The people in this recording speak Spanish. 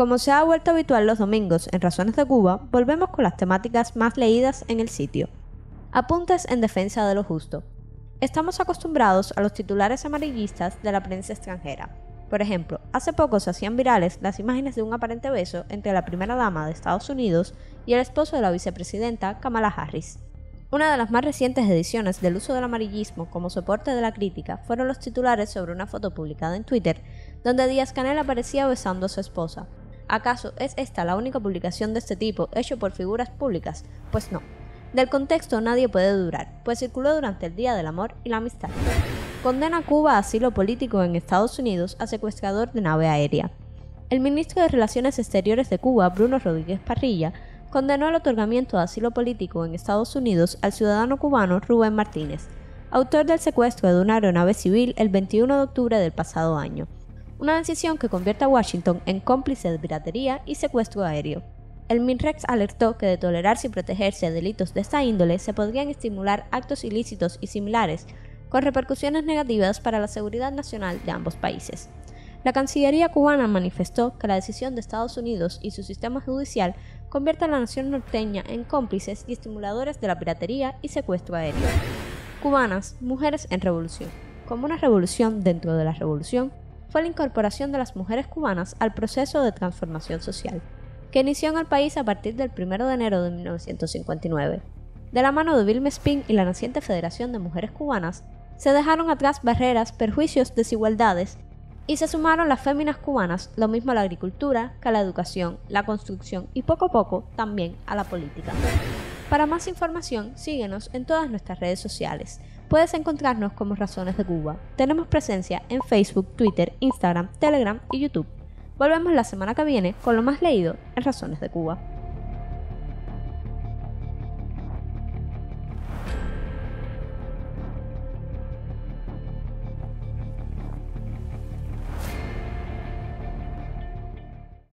Como se ha vuelto habitual los domingos en Razones de Cuba, volvemos con las temáticas más leídas en el sitio. Apuntes en defensa de lo justo. Estamos acostumbrados a los titulares amarillistas de la prensa extranjera. Por ejemplo, hace poco se hacían virales las imágenes de un aparente beso entre la primera dama de Estados Unidos y el esposo de la vicepresidenta Kamala Harris. Una de las más recientes ediciones del uso del amarillismo como soporte de la crítica fueron los titulares sobre una foto publicada en Twitter, donde Díaz-Canel aparecía besando a su esposa. ¿Acaso es esta la única publicación de este tipo hecho por figuras públicas? Pues no. Del contexto nadie puede dudar, pues circuló durante el Día del Amor y la Amistad. Condena a Cuba a asilo político en Estados Unidos a secuestrador de nave aérea. El ministro de Relaciones Exteriores de Cuba, Bruno Rodríguez Parrilla, condenó el otorgamiento de asilo político en Estados Unidos al ciudadano cubano Rubén Martínez, autor del secuestro de una aeronave civil el 21 de octubre del pasado año. Una decisión que convierte a Washington en cómplice de piratería y secuestro aéreo. El MINREX alertó que de tolerarse y protegerse de delitos de esta índole se podrían estimular actos ilícitos y similares, con repercusiones negativas para la seguridad nacional de ambos países. La Cancillería cubana manifestó que la decisión de Estados Unidos y su sistema judicial convierte a la nación norteña en cómplices y estimuladores de la piratería y secuestro aéreo. Cubanas, mujeres en revolución. Como una revolución dentro de la revolución, fue la incorporación de las mujeres cubanas al proceso de transformación social, que inició en el país a partir del 1 de enero de 1959. De la mano de Vilma Espín y la naciente Federación de Mujeres Cubanas, se dejaron atrás barreras, perjuicios, desigualdades, y se sumaron las féminas cubanas, lo mismo a la agricultura que a la educación, la construcción y poco a poco también a la política. Para más información, síguenos en todas nuestras redes sociales. Puedes encontrarnos como Razones de Cuba. Tenemos presencia en Facebook, Twitter, Instagram, Telegram y YouTube. Volvemos la semana que viene con lo más leído en Razones de Cuba.